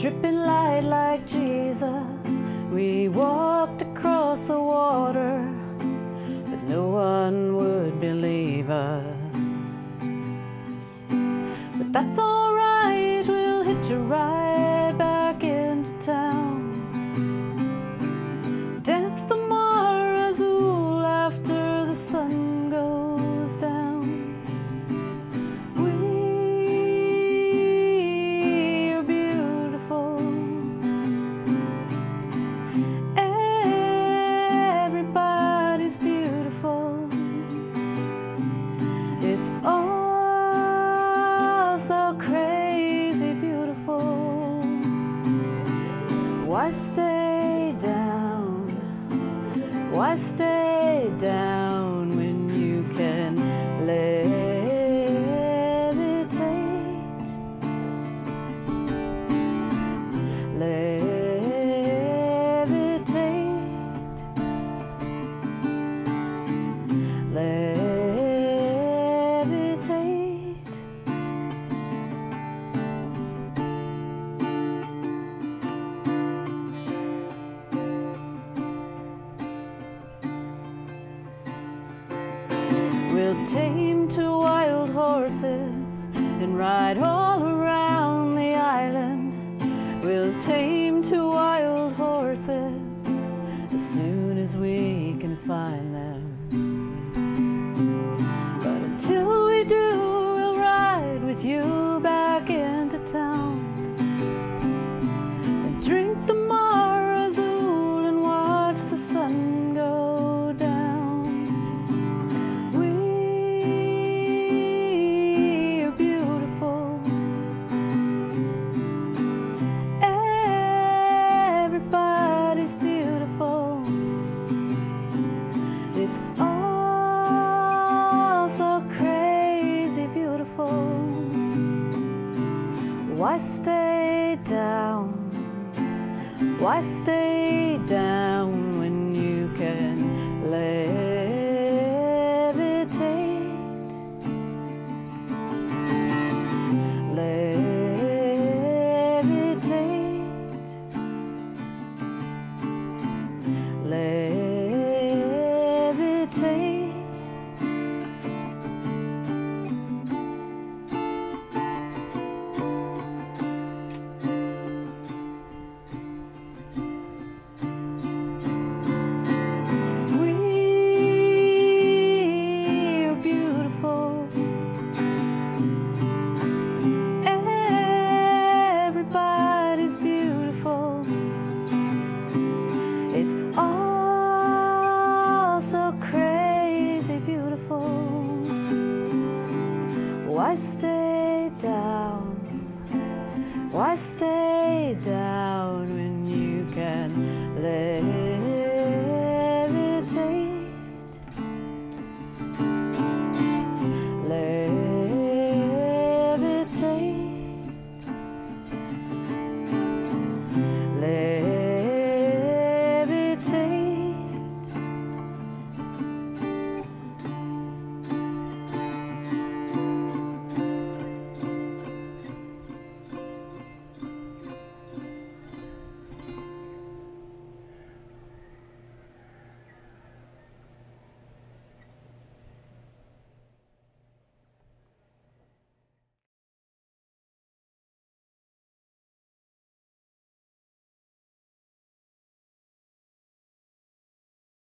dripping light like Jesus. We walked across the water, but no one would believe us. But that's alright, we'll hitch a ride back into town. Dance the Mar Azul after the sun goes down. We're beautiful. Everybody's beautiful. It's all so crazy beautiful. Why stay down? Why stay down when you can levitate? Levitate. Levitate. We'll tame 2 wild horses and ride all around the island. We'll tame 2 wild horses as soon as we can find them. But until we do, we'll ride with you back into town and drink the Mar Azul and watch the sun go down. We're beautiful. Everybody's beautiful. It's all so crazy beautiful. Why stay down? Why stay down when you can levitate? Levitate. Levitate. We're beautiful. Everybody's beautiful. It's all so crazy beautiful. Why stay down? Why stay